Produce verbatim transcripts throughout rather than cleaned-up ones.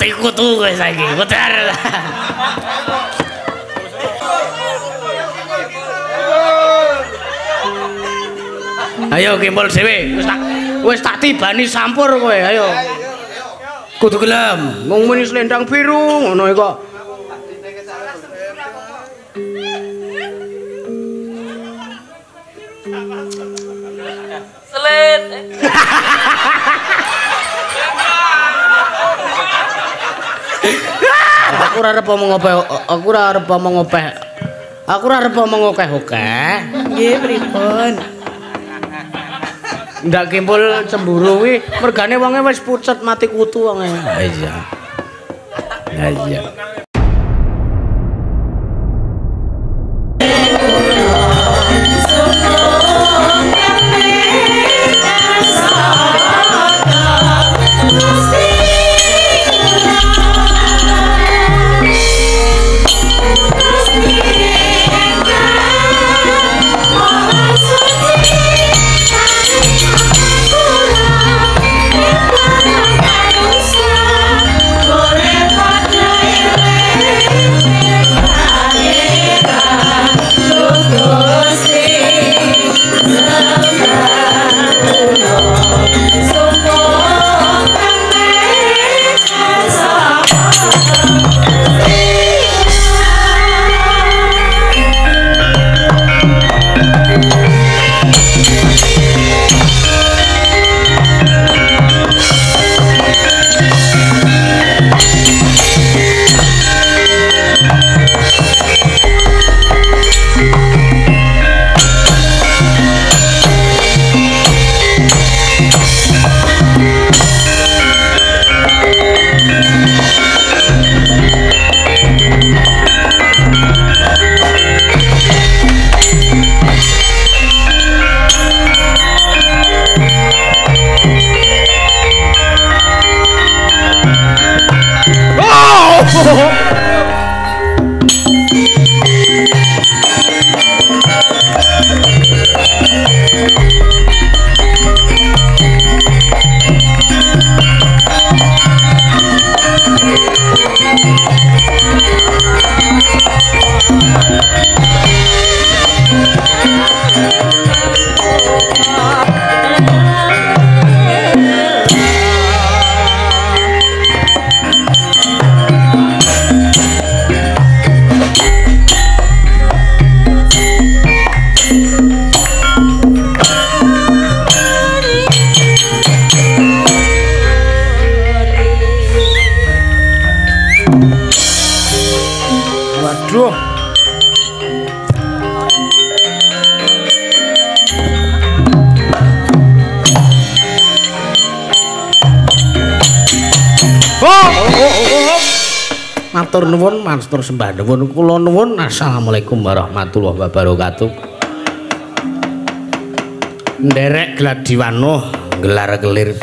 mati kutu kowe saiki. Putar. Ayo kimpul dhewe. Wis tak wis tak tibani sampur kowe. Ayo. Kudu gelem. Mung muni slendang biru ngono kok. Selit. Aku ora arep omong opeh, aku ora arep omong opeh. Aku ora arep omong okeh-okeh. Nggih, pripun? Ndak kimpul cemburu kuwi mergane wonge wis pucet mati kutu wonge. Ha iya. Ha iya. Matur nuwun, matur sembah nuwun, kula nuwun. Assalamualaikum warahmatullahi wabarakatuh. Nderek Gladiwanuh gelar kelir.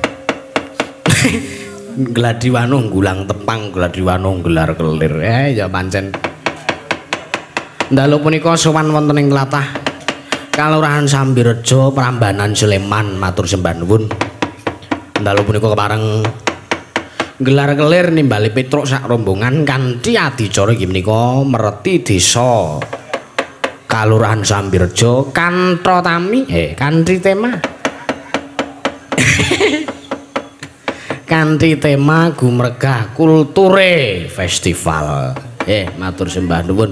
Gladiwanuh gulang tepang, Gladiwanuh gelar kelir. Eh ya pancen. Dalu punika sowan wonten ing tlatah Kalurahan Sambirejo, Prambanan Sleman, matur sembah nuwun. Dalu punika kepareng gelar kelir nimbali Petruk sak rombongan kanthi adicara inggih menika mereti desa Kalurahan Sambirejo Kantha Tami eh kanthi tema kanthi tema gumregah kulture festival. Eh matur sembah nuwun.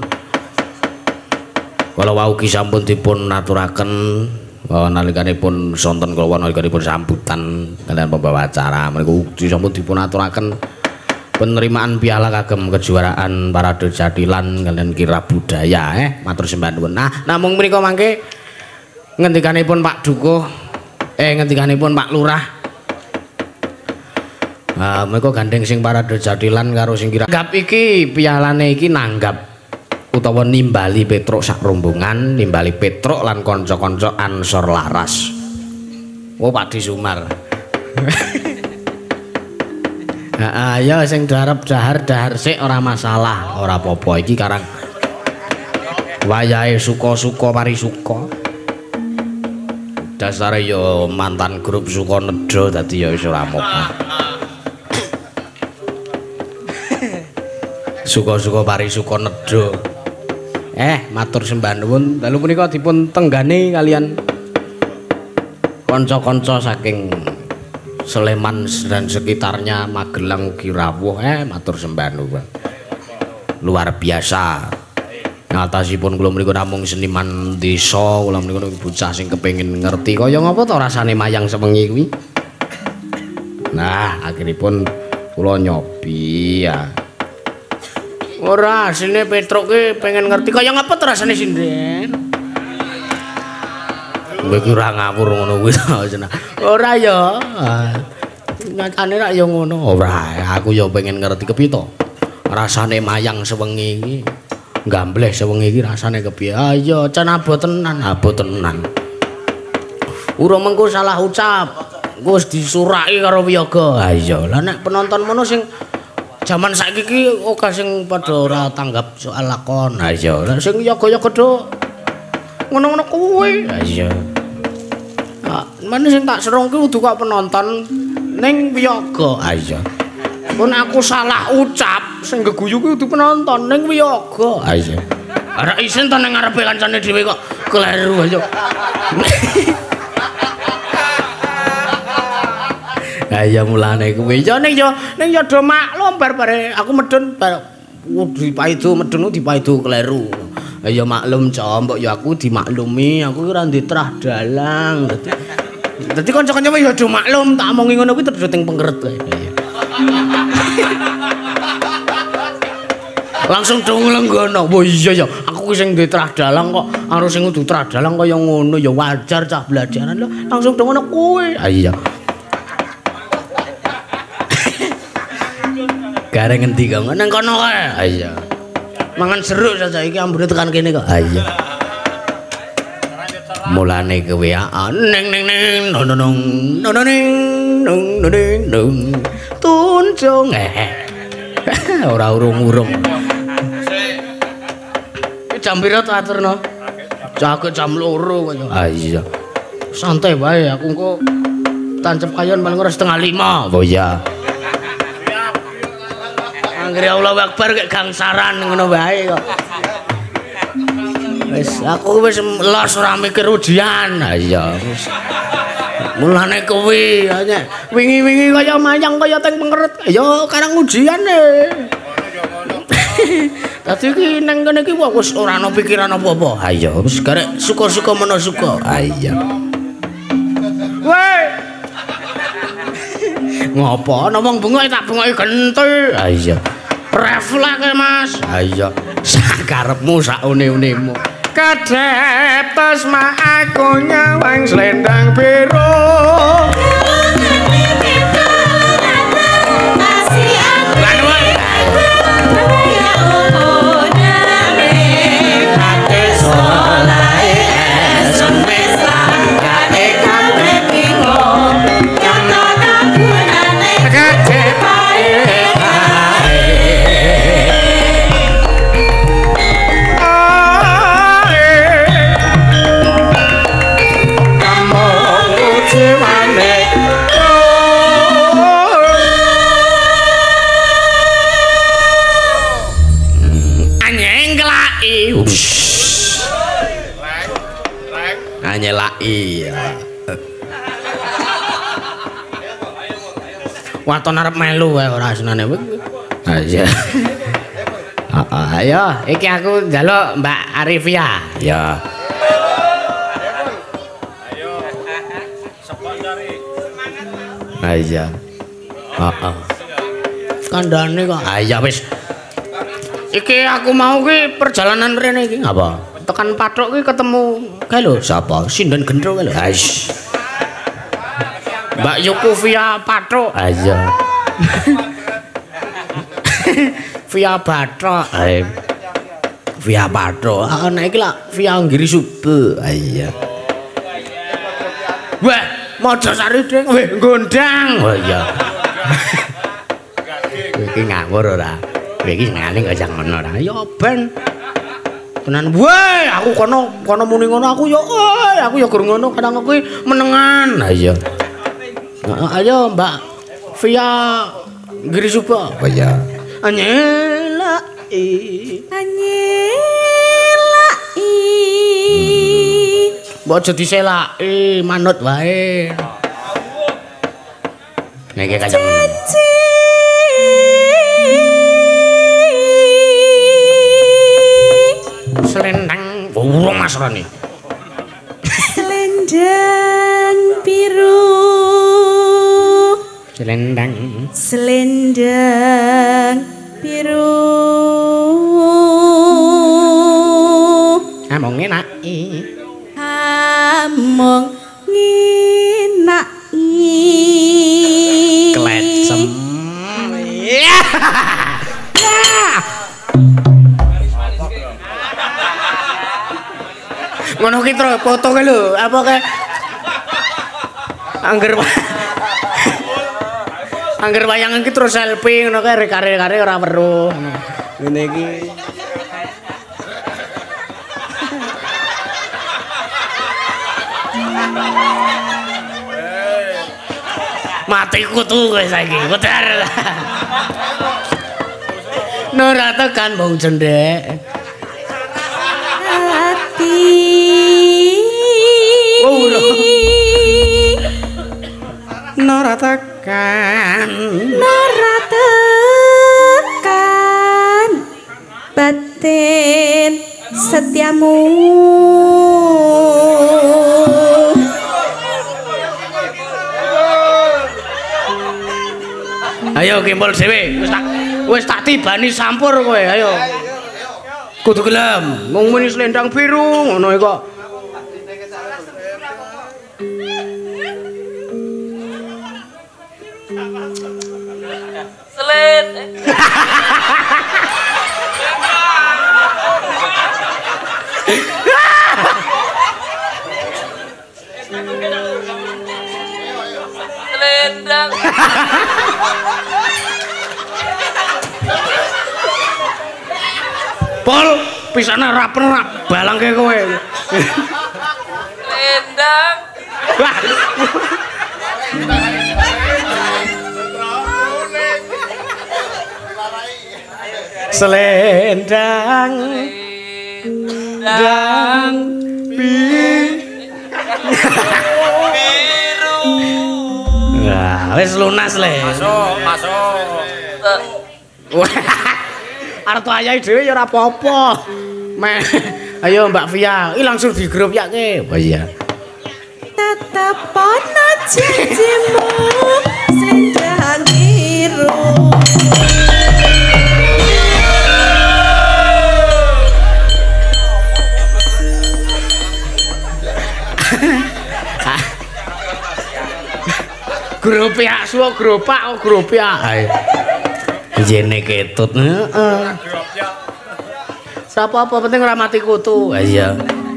Kala wau ki sampun dipun aturaken nalikanipun sonten kula nalikanipun sambutan kalian pembawa acara menika sampun dipun aturaken penerimaan piala kagem kejuaraan parade jadilan kalian kirab budaya eh matur sembah nuwun. Nah namung menika mangke ngendikanipun Pak Dukuh eh ngendikanipun Pak Lurah ah menika gandeng sing parade jadilan karo sing kira nanggap iki pialane iki nanggap utawa nimbali Petruk sak rombongan, nimbali Petruk lan kanca-kanca Ansor Laras. Oh Pakdi Sumar. Heeh, ya sing darep dahar-dahar sik ora masalah, ora apa-apa iki karang wayahe suka-suka pari suka. Dasare ya mantan grup Suka Nedha dadi ya wis ora apa-apa. Suka-suka parisuka nedha. Eh, matur sembah nuwun. Dalu punika dipun tenggani kalian kanca-kanca saking Sleman dan sekitarnya, Magelang ugi rawuh. Eh, matur sembah nuwun. Luar biasa. Ngatasipun kula mriku namung seniman desa, kula mriku bocah sing kepengin ngerti kaya ngapa to rasane mayang sewengi kuwi. Nah, akhiripun kula nyobi ya. Ora, asline Petruk ki pengen ngerti kaya ngapa to rasane sinden. Kowe ki ora ngawur ngono kuwi to. Ora ya. Nyatane rak ya ngono. Ora, aku ya pengen ngerti kepiye to. Rasane mayang sewengi iki. Gambleh sewengi iki rasane kepiye? Ayo, can abo tenan, abo tenan. Urung mengko salah ucap. Wis disuraki karo wiyaga. Ha iya, lah nek penonton mono sing jaman saiki iki oga sing padha ora tanggap soal lakon. Ha iya, lah sing yoga-yoga do ngono-ngono kuwi. Ha iya. Ah, mana sing tak serong ki kudu kok penonton ning wiyaga. Ha iya. Mun aku salah ucap sing geguyu ki kudu penonton ning wiyaga. Ha iya. Ora isin to ning ngarepe kancane dhewe kok kleru ayo. Ha iya mulane kuwi. Ya ning ya ning ya do maklum bar-bare aku medun bar dipaido medun dipaido kleru. Ha iya maklum co, mbok ya aku dimaklumi, aku ora ndek trah dalang. Dadi dadi kanca-kanca ya do maklum tak omongi ngono kuwi terus teng pengkeret kae. Langsung dong lenggono. Oh iya ya, aku sing duwe trah dalang kok harus sing kudu trah dalang kaya ngono ya wajar cah belajaran lho. Langsung dong ngono kuwi. Ha iya. Gareng ngendi kok nang kono kae. Ha iya. Mangan seru saja iki ambune tekan kene kok. Ha iya. Mulane kowe ning ning ning nong nong nong nong nong nong tunjung eh. Ora urung-urung. Jam pira to aturno? Jago jam loro kaya. Ha iya. Santai wae aku engko tancep kayon paling ora setengah lima. Oh iya. Anggere Allahu Akbar kek gangsaran ngono wae kok. Wis aku wis los ora mikir ujian. Ha iya wis. Mulane kuwi wingi-wingi kaya mayang kaya teng pengeret. Ya karang ujian e. Dadi iki nang kene iki wis ora ana pikiran apa-apa. Ha iya wis garek suka-suka meno suka. Ha iya. Woi. Ngopo ana wong bengok tak bengoki genti. Ha iya. Refleks Mas. Ha iya. Sakarepmu sak une-unemu. Kadhep tasma aku nyawang slendang biru. Nyelaki ya. Waton arep melu wae ora senane kowe. Ha iya. Heeh, ayo iki aku njaluk Mbak Arifia. Ya. Ayo. Sponsori. Ha iya. Heeh. Kandhane kok. Ha iya wis. Iki aku mau ki perjalanan rene iki ngapa? Tekan Pathuk ki ketemu kae lho sapa? Sinden Gendro kae lho. Hais. Mbak Yukufia Pathuk. Ha iya. Via Bathuk. Ha. Via Pathuk. Ana iki lak via Nggiri Sube. Ha iya. Wah, Mojosari ding weh gondang. Oh iya. Kowe iki ngawur ora? Kowe iki senengane kaya ngono ora? Ya ben tenan wae aku kono kono muni ngono aku ya oi aku ya gur ngono kadang aku menengan. Ha iya. Ayo Mbak via Nggiri Sube. Oh iya. Anyela Anyelaki. Mbok aja diselaki, manut wae. Niki kajeng. Selendang burung Mas Roni. Selendang biru. Selendang. Selendang biru. Among ngenaki. Among ngenaki. Klecem. Ngono ki tro foto ke lho, apa ke Angger Angger wayangan ki terus selfie ngono kae rekare-kare ora weruh. Ngene iki. Mati kutu kowe saiki, putar. Nora tekan bong cendek. Oh, Nora tekan Nora tekan batin setiamu. Ayo kimpul dhewe, wis tak wis tak tibani sampur kowe, ayo. Kudu gelem, mung muni selendang biru ngono kok. Selit. Selendang. Pol, pisane rapen rak balangke kowe. Selendang. Selendang dan biru. Nah, wis lunas le. Masuk, masuk. Arep ayahe dhewe ya ora apa-apa. Meh, ayo Mbak Via, iki langsung di grup yake. Oh iya. Tetap ana janjimu selendang biru. Grup ya, suwo grupak kok grup ya. Jene ketut, heeh. Sapa apa penting ora mati kutu. Ha iya.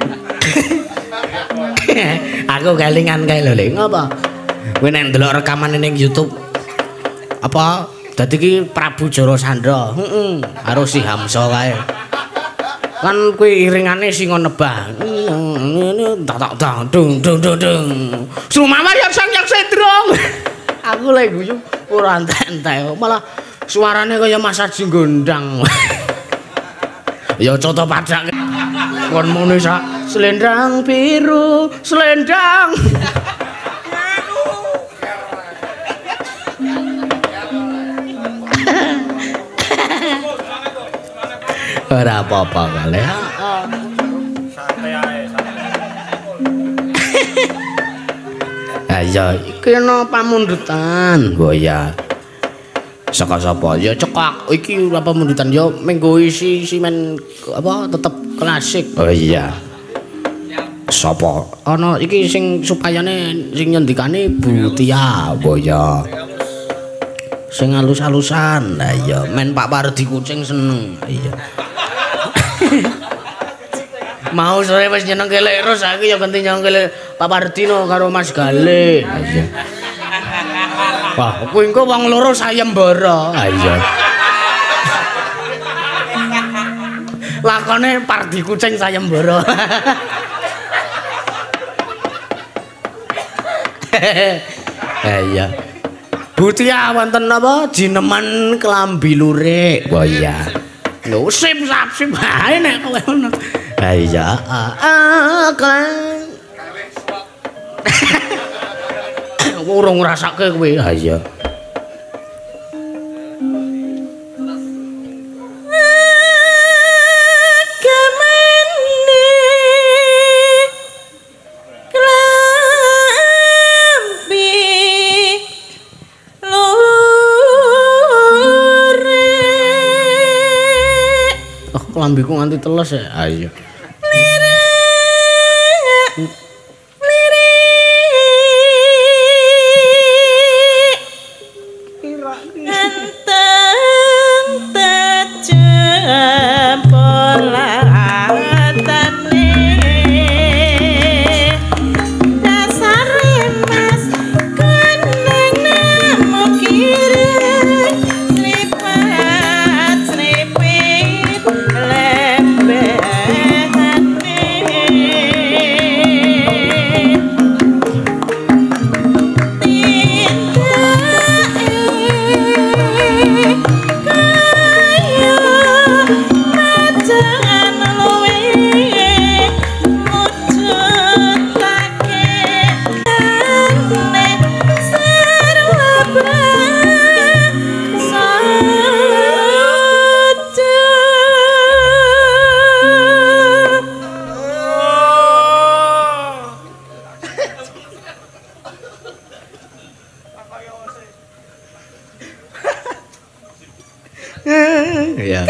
Aku kelingan kae lho, Le. Ngopo? Kowe nek ndelok rekamane ning YouTube apa dadi ki Prabu Jarasandra, heeh, karo si Hamsa kae. Kan kuwi iringane singa nebah. Ngene tak tak tak dung dung dung dung. Sumawa yang sang yang sendrong. Aku lek guyu ora entek-entek, malah suarane kaya Mas Aji Gondang. Ya coto padak. Kon muni sak selendang biru, selendang. Ora apa-apa kali. Santai ae, santai. Ayo, iki ana pamundutan, boya. Saka sapa? Ya cekak. Iki ora pamundutan ya menggo isi simen apa tetep klasik. Oh iya. Sapa? Ana iki sing supayane sing nyendikane Bu Tia, boya. Sing alus-alusan. Lah iya, men Pak Pardi Kucing seneng. Iya. Mau sore wis nyeneng kelek terus saiki ya ganti nyeneng kelek Pak Pardino karo Mas Gale. Iya. Wah, kuwi engko wong loro sayembara. Ha iya. Lakone Pardi Kucing sayembara. Ha iya. Butia wonten apa jineman klambi lurik. Wah iya. Lho sip sap sip bae nek kowe ngono. Ha iya kan. Urung ngrasake kowe. Ha iya. Lambiku nganti teles ya. Ayo. Ya.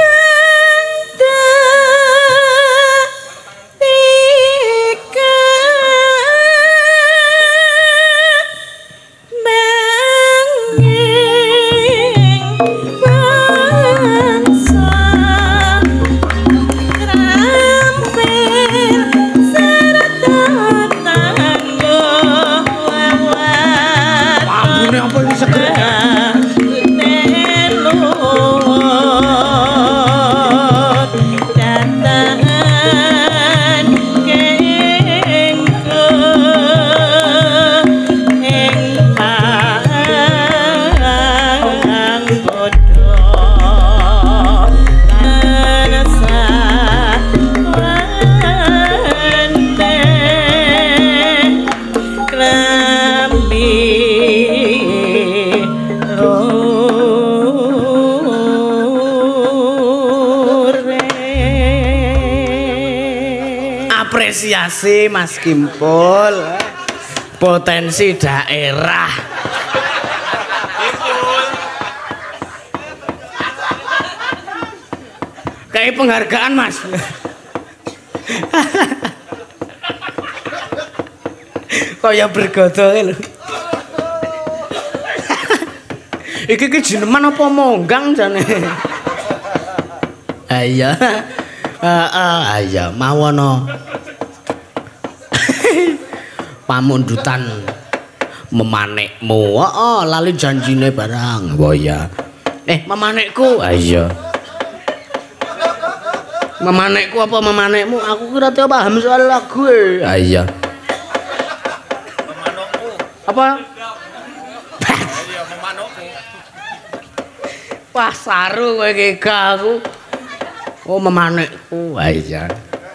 Apresiasi Mas Kimpul, potensi daerah. Kayak penghargaan Mas. Kaya bergodo lho. Iki ki jeneman apa monggang jane? Iya. Heeh, iya mawono. Pamundutan memanekmu. Heeh, lali janjine barang. Oh iya. Eh, memanekku. Ah iya. Memanekku apa memanekmu? Aku kira tau paham soal lagu e. Ah iya. Memanukku. Apa? Iya, memanukku. Wah, saru kowe iki aku. Oh, memanekku. Ah iya.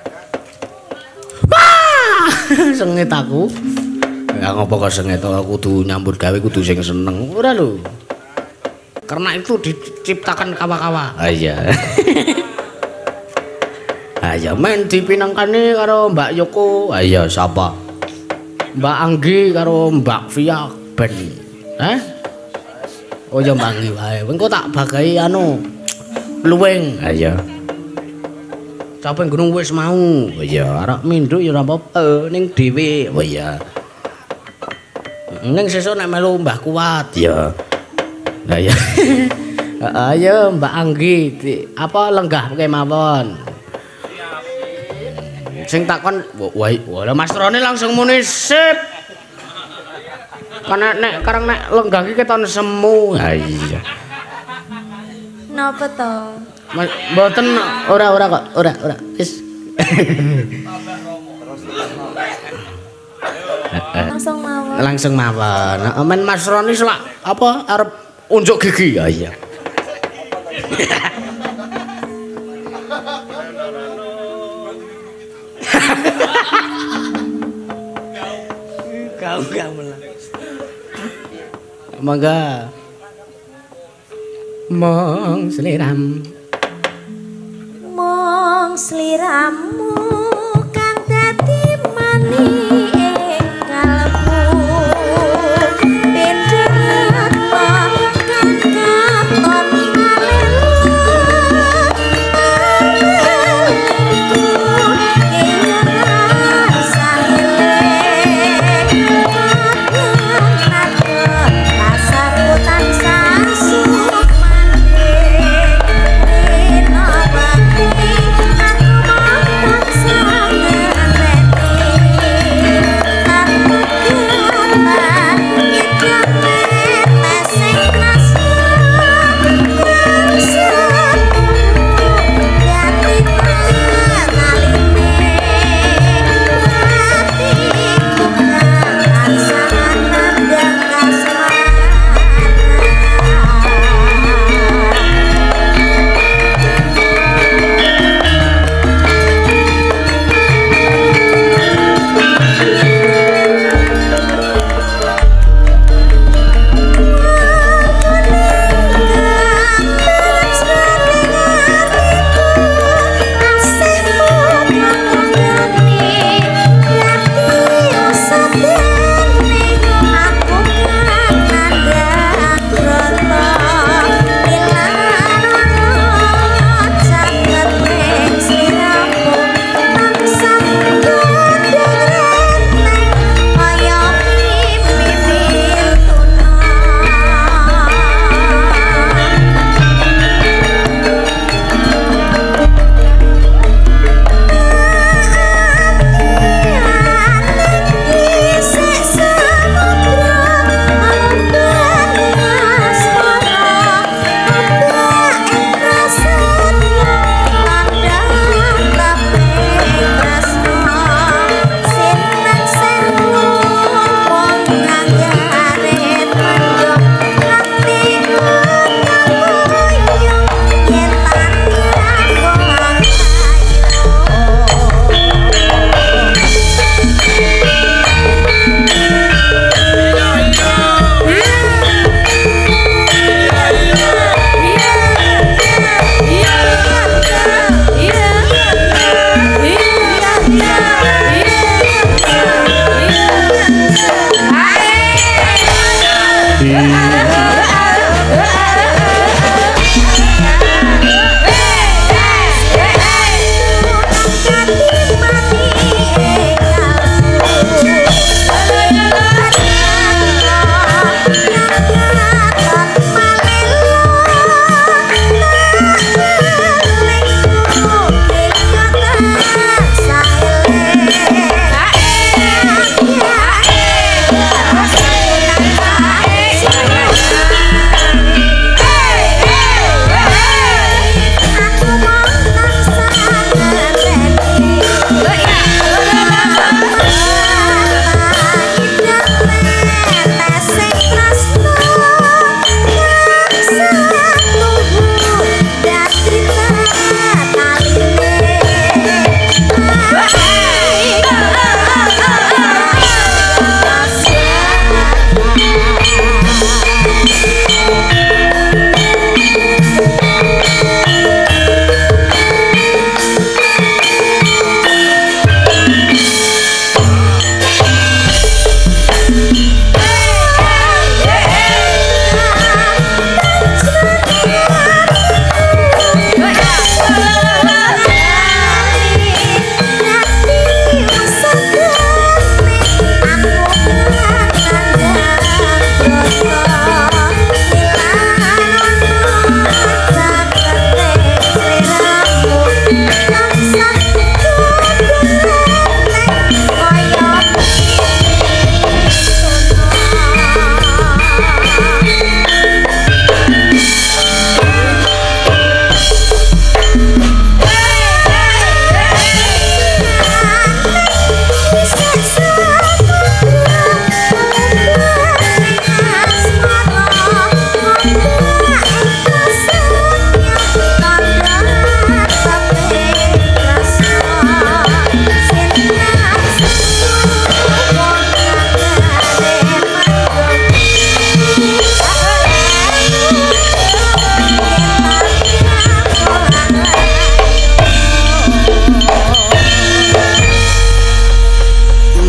Sengit aku. Ya ngopo kok sengit aku kudu nyambut gawe kudu sing seneng. Ora lho. Karena itu diciptakan kawa-kawa. Ah iya. Ah iya men dipinangkane karo Mbak Yoko. Ah iya sapa? Mbak Anggi karo Mbak Via ben. Hah? Oh ya Mbak Anggi wae. Engko tak bagai anu luwing. Ah iya. Capek gunung wis mau. Oh iya, arek minduk ya ora apa-apa ning dhewe. Oh iya. Ning sesuk nek melu Mbah Kuat ya. Lah ya. Ayo Mbak Anggi, apa lenggah kemawon. Siap. Sing takon, wah Mas Rone langsung muni sip. Karena nek karang nek lenggah iki keton semu. Ha iya. Napa to? Mboten ora ora kok, ora ora. Wis. Langsung mawon. Langsung mawon. Men Mas Roni selak apa arep unjuk gigi. Ah iya. gamelan. Mangga. Mong sliram. Mong sliramu kang dadi mani ing kalbu penderat kang katon Sang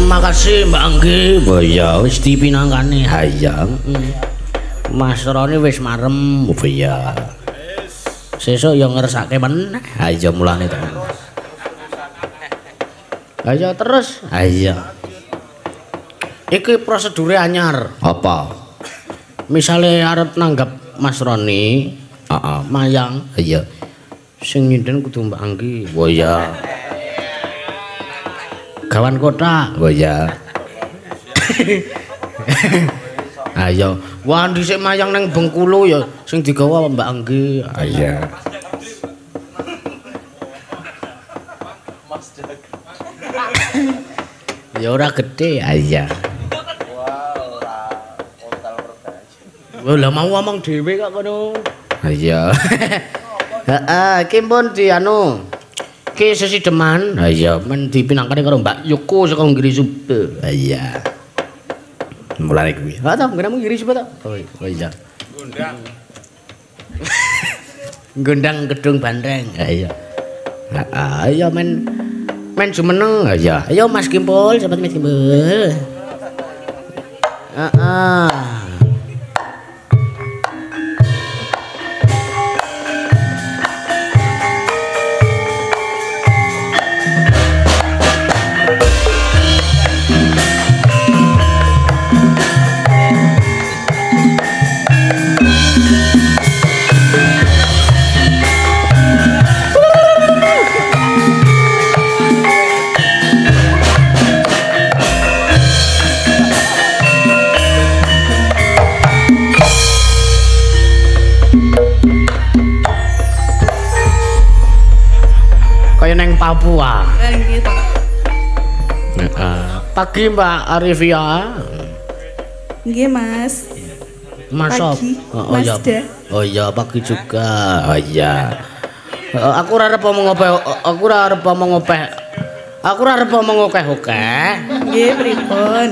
terima kasih Mbak Anggi. Oh ya wis dipinangkani. Ha iya. Mas Roni wis marem. Oh iya. Sesuk ya ngersake men. Ha iya mulane to. Ayo terus. Ha iya. Iki prosedure anyar. Apa? Misale arep nanggap Mas Roni, heeh, mayang. Iya. Sing nyinden kudu Mbak Anggi. Oh iya. Kawan kota. Oh iya. Ayo, wah dhisik mayang nang Bengkulu ya sing digawa Mbak Anggi. Ah iya. Ya ora gede, ah iya. Wah, lah mau ngomong dhewe kok ngono. Ah iya. Heeh, iki pun di anu Ki sesi deman, ha iya men dipinangkane karo Mbak Yuko saka Ngiri Sube. Ha iya. Mulane kuwi. Ha ta, ngene Ngiri Sube ta? Oh iya. Gondang. Gondang gedung Bandeng. Ha iya. Heeh, iya men men jumeneng. Ha iya. Ayo Mas Kimpul, sahabat Mas Kimpul. Heeh. Papua. Gitu. Nah, pagi Mbak Arifia. Nggih, Mas. Mas pagi. Oh, Mas iya. Da. Oh iya, pagi juga. Oh iya. Uh, aku ora arep ngomong opeh, aku ora arep ngomong opeh. Aku ora arep ngomong okeh-okeh. Nggih, pripun?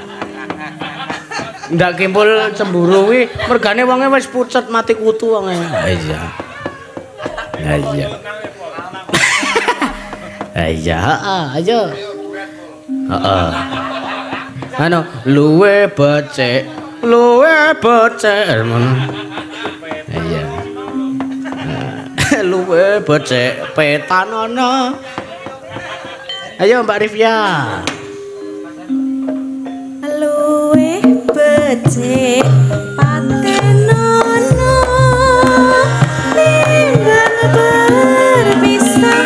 Ndak Kimpul cemburu kuwi, mergane wonge wis pucet mati kutu wonge. Iya. Ya iya. Iya, heeh, ayo. Heeh. Anu, luwe becek, luwe becek ngono. Iya. Luwe becek petanono. Ayo Mbak Rifia. Luwe becek patenono tinggal berpisah.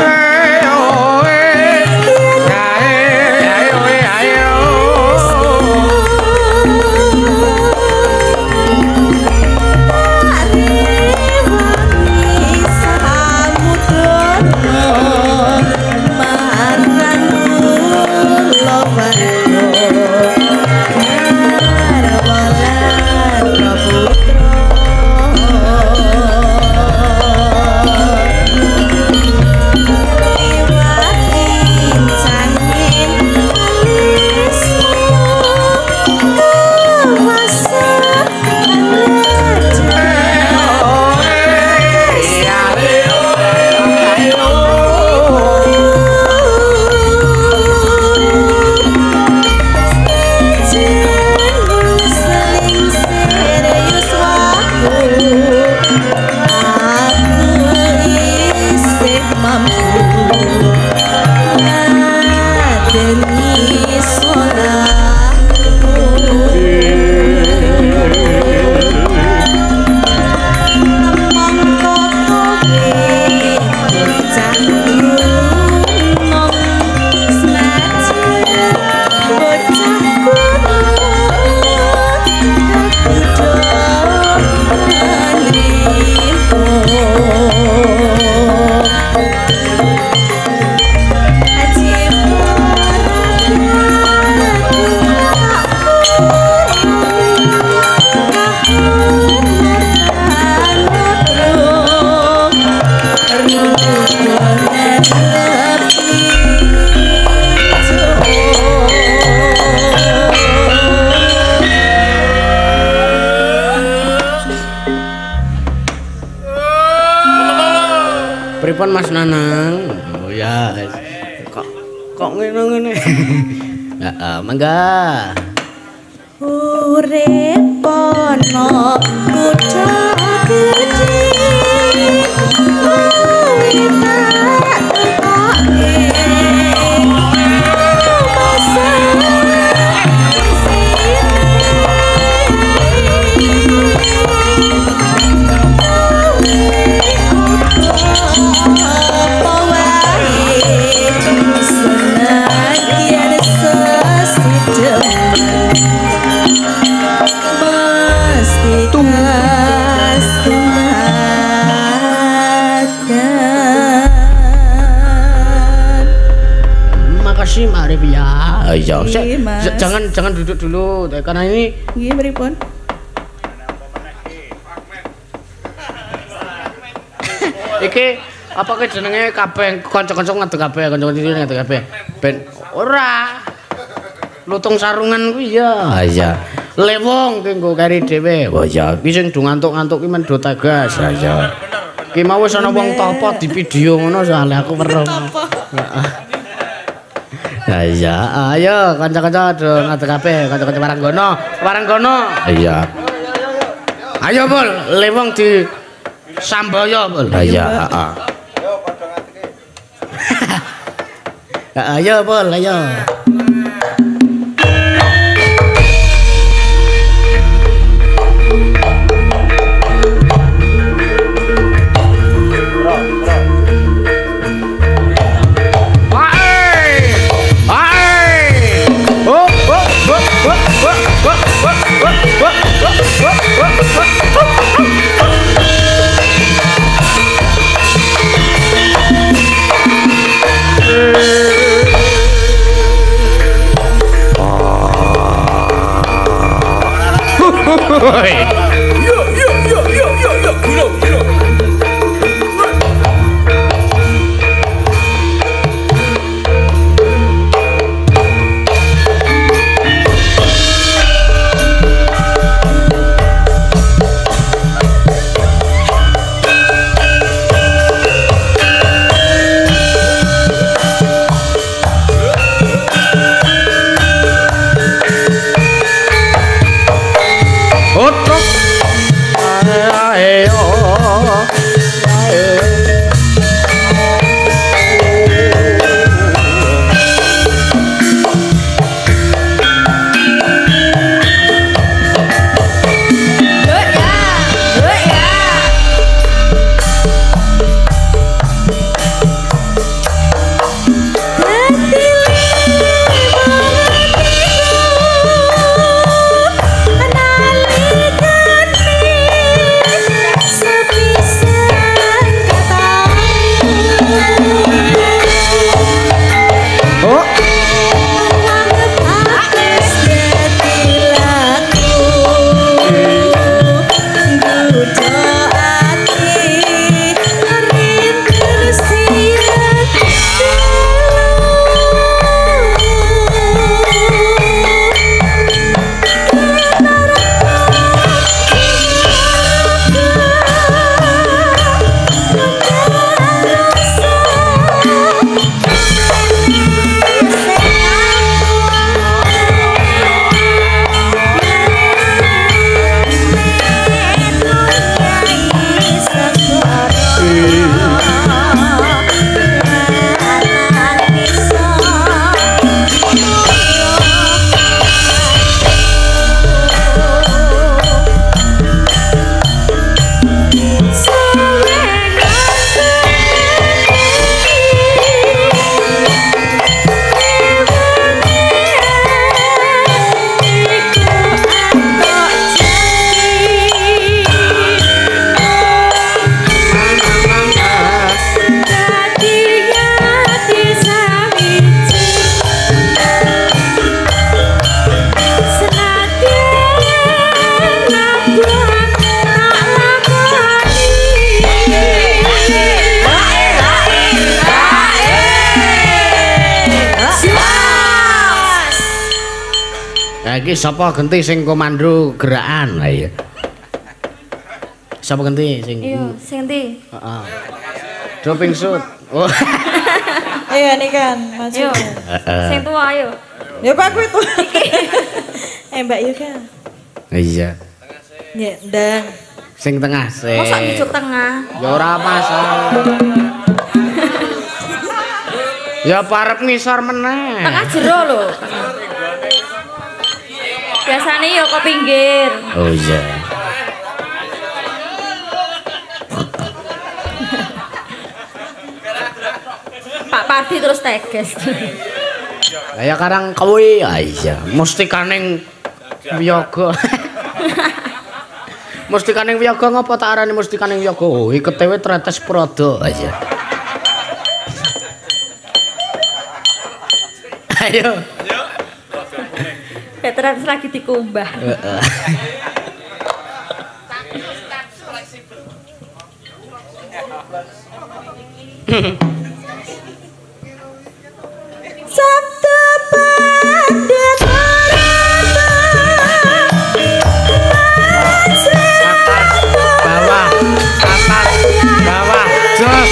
Pripun Mas Nanang? Oh ya. Kok kok ngene-ngene. Heeh, mangga. Urip ana kutha gedhe tak tekoke masa apa wae senadyan sesidem mesti kasemakan. Makasih Arif ya. Iya, Iya, Mas. jangan jangan duduk dulu karena ini Nggih pripun? iki apa ke jenenge kabeh kanca-kanca ngadeg kabeh, kanca-kanca iki ngadeg kabeh. Ben ora lutung sarungan kuwi ya. Iya. Lewong ki nggo kari dhewe. Oh iya, iki sing do ngantuk-ngantuk ki men do tegas. Ha iya. Ki mau wis ana wong topo di video ngono soalnya aku weruh. Heeh. Ha iya, ayo kanca-kanca do ngadeg kabeh, kanca-kanca Waranggono. Waranggono. Iya. Ayo Bol, lewong di Sambaya, Bol. Ha iya, heeh. Yo padha ngadege. Ayo Bol, ayo. Iki sapa genti sing komando gerakan? Ha iya. Sapa genti sing? Iya, sing ndi? Heeh. Doping shoot. Oh. Ayo nih kan, maju. Sing tua ayo. Ya Pak aku itu. Eh Mbak Yoga. Iya. Ya, ndang. Sing tengah sih. Masa ngisuk tengah? Ya ora masalah. Ya parep ngisor meneh. Tengah jero lho. Biasanya ya kok pinggir. Oh iya. Pak Pardi terus teges. Ya karang kuwi ya iya. Mustikaning wiyaga. Mustikaning wiyaga ngapa tak arani mustikaning wiyaga? Oh, ikete we tretes prada aja. Ayo. Veteran lagi dikumbah. Heeh. Sabtu pandit Bawah, atas, bawah, jos.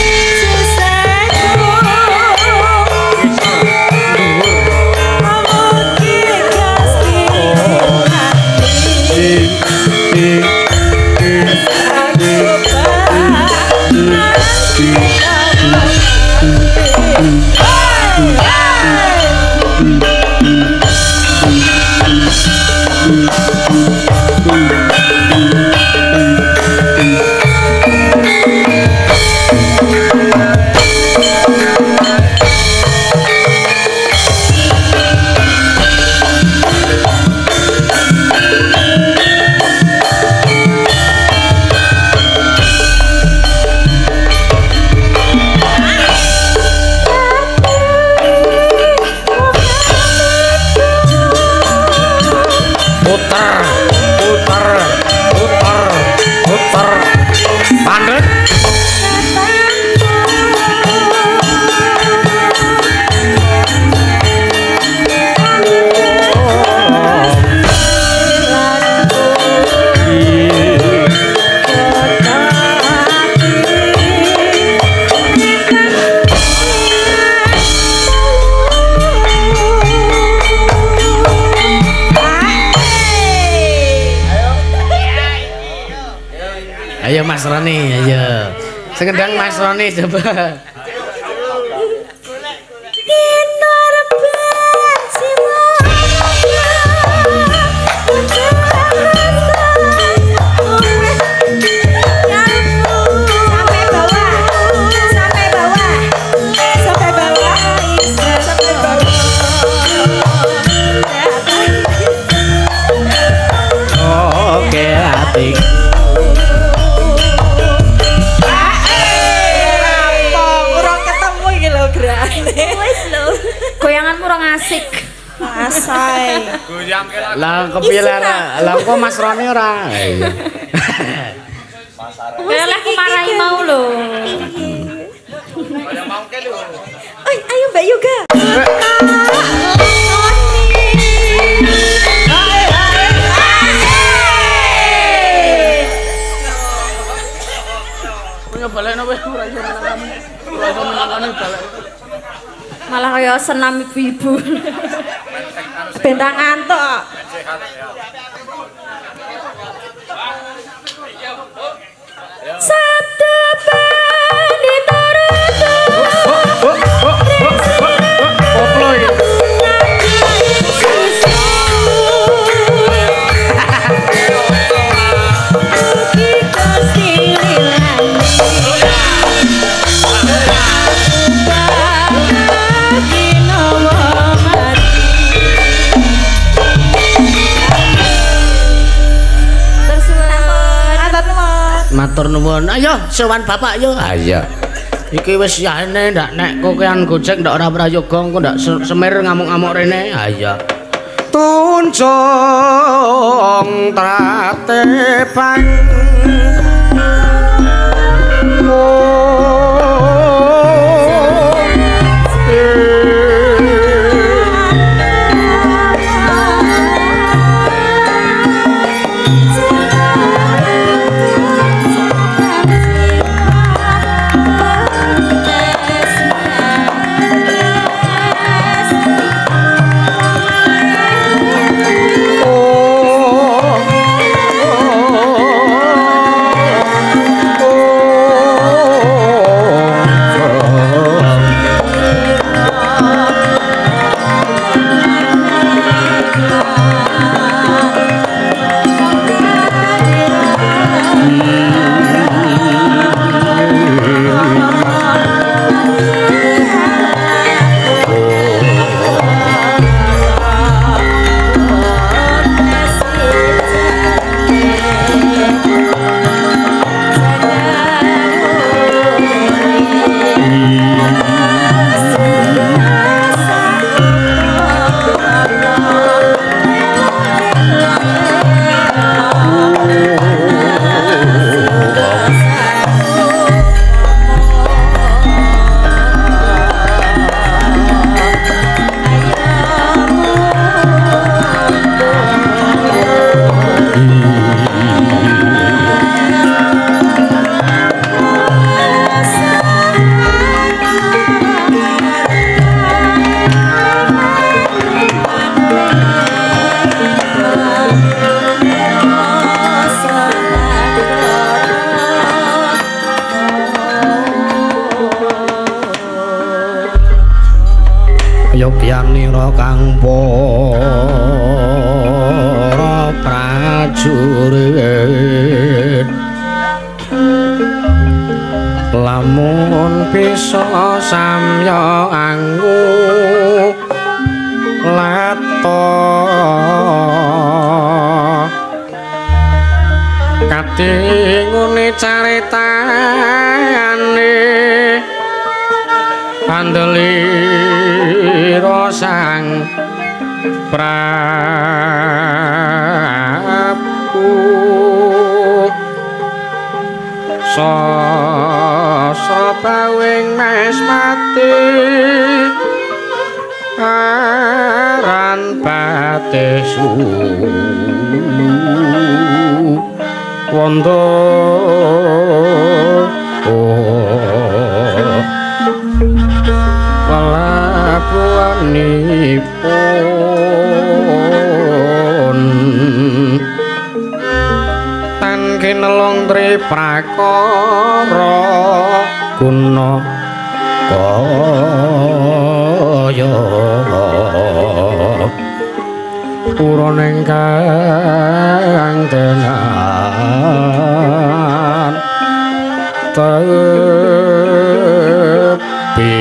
Ayo Mas Roni, ayo. Sengedang Mas Roni coba. Oke, atik. Goyanganmu orang asik. Asai. Goyang ke lah. Lah kepiye lah, lah kok Mas Roni ora. Kayak lah marahi mau lho. Yang mau ke lu. Oi, ayo Mbak Yoga. Punya balekno wis ora iso menangani. Ora iso menangani balek. Malah kaya senam ibu-ibu. Bentang antuk. Sehat ya. Sabtu pandit Koplo iki. Matur nuwun. Ayo sowan Bapak yo. Ayo. Iki wis yane ndak nek kokean Gojek ndak ora prayoga engko ndak semir ngamuk-ngamuk rene. Ayo. Tuncung tratepan. para prajurit lamun bisa samya anggu lato katingune caritane andelira sang Prabu sasabawing mes mati aran batesu wanda labuanipun tan kinelong tri prakara guna kaya purana ingkang tenan tepi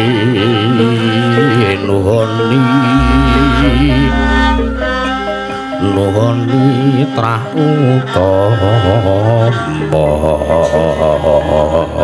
nuhoni nuhoni trah utama